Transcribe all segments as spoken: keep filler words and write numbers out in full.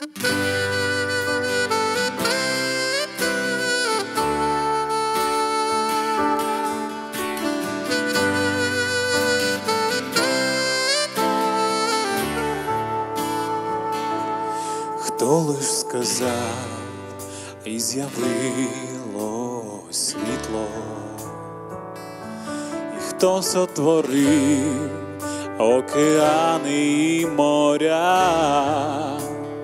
Хто лиш сказав, і з'явилось світло, і хто сотворив океани і моря,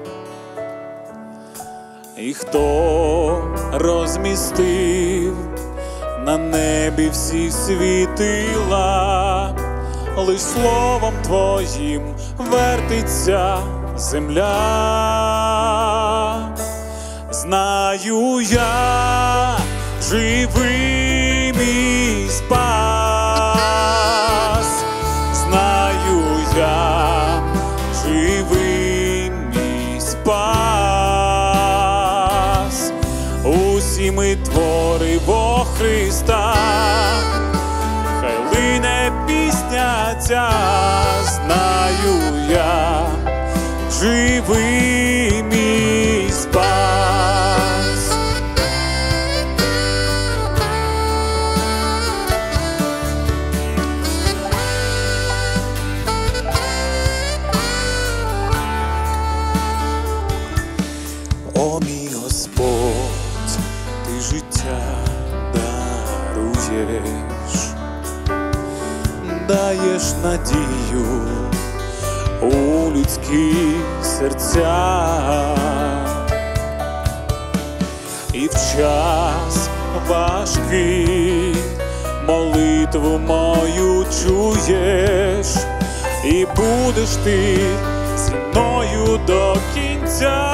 і хто розмістив на небі всі світила, лиш словом твоїм вертиться земля. Знаю я, живий мій спас, знаю я, живий мій спас, усі ми твори во Христа, хай лине пісня ця, знаю я, живий мій спас. О, мій Господь, ти життя даруєш, даєш надію у людські серця, і в час важкий молитву мою чуєш, і будеш ти зі мною до кінця.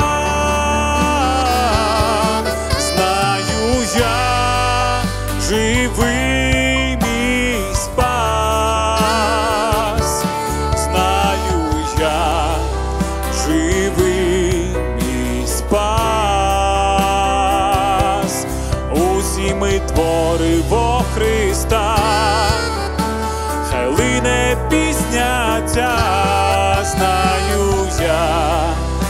Знаю я, живий мій спас, знаю я, живий мій спас, усі ми твори во Христа, хай лине пісня ця, знаю я,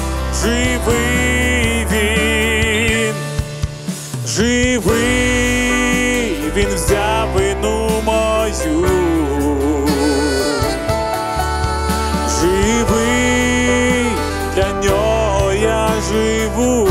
живий він, живий він взяв вину мою, живий, для нього я живу.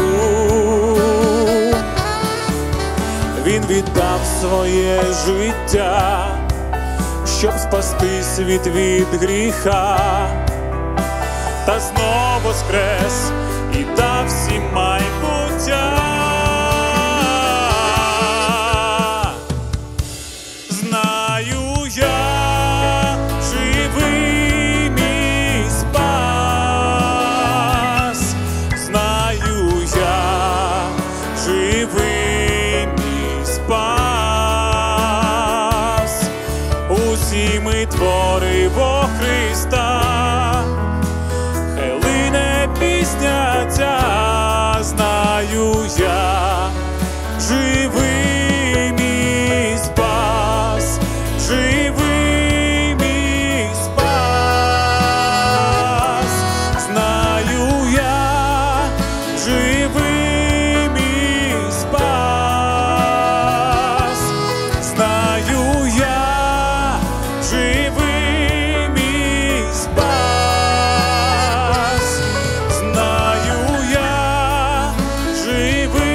Він віддав своє життя, щоб спасти світ від гріха, та знов воскрес і дав всім майбуття. Знаю я, живий мій спас, знаю я, живий мій спас, усі ми твори во Христа, хай лине пісня ця, знаю я, живий мій спас, живий мій спас, знаю я, живий мій спас, знаю я, живий мій спас, знаю я, живий